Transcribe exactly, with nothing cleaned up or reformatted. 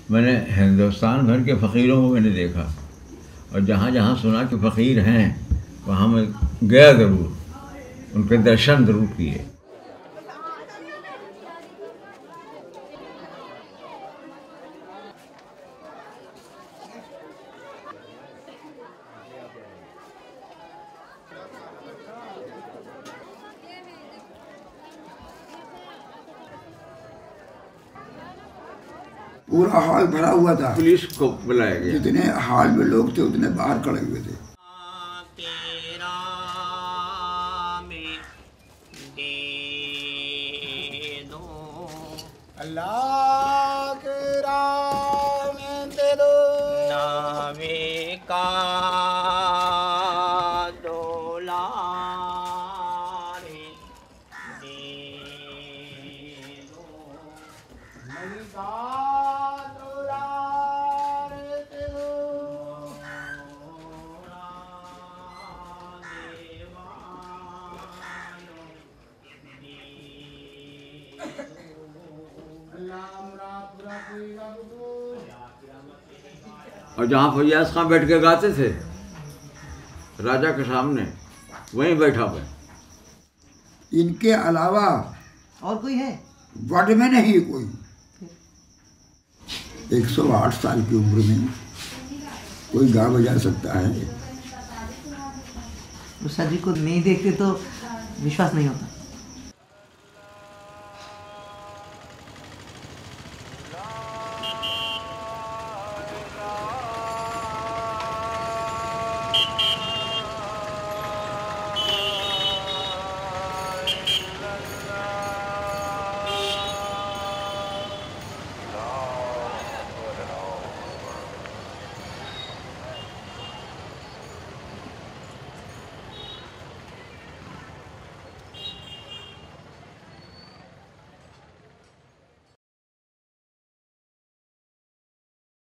मैंने हिंदुस्तान भर के फ़कीरों को मैंने देखा, और जहाँ जहाँ सुना कि फ़कीर हैं वहाँ मैं गया ज़रूर, उनके दर्शन ज़रूर किए। पूरा हॉल भरा हुआ था, पुलिस को बुलाया गया। जितने हॉल में लोग थे उतने बाहर खड़े हुए थे। अल्लाह के राह में दे दो नावे का डोला रे दे दो नहीं का डोला रे दे दो और जहाँ फैयाज खां बैठ के गाते थे राजा के सामने, वहीं बैठा हुआ। इनके अलावा और कोई है वर्ड में नहीं कोई। एक सौ आठ साल की उम्र में कोई गा बजा सकता है? उस्ताद जी को नहीं देखते तो विश्वास नहीं होता।